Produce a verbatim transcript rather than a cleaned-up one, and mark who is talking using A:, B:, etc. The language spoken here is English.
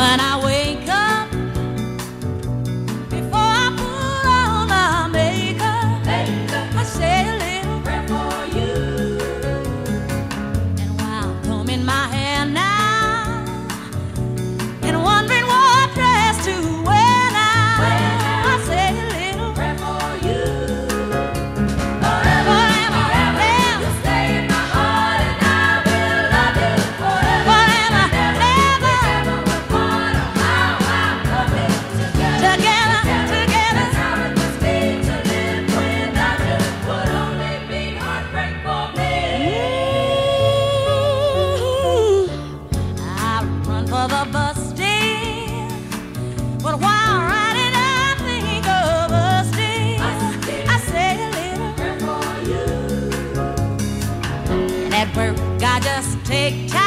A: When I wake up, before I put on my makeup, I say a little prayer for you. And while combing my hair now and wondering what dress to wear now, I say a little prayer for you. Forever, forever, forever, you stay in my heart, and I will love you forever. Forever, never, never will part. Oh, how I love it together, together, together. That's how it must be to live without you. Would only be heartbreak for me. I run for the bus stand, but while riding I think of us still. I say a little prayer for you. And at work I just take time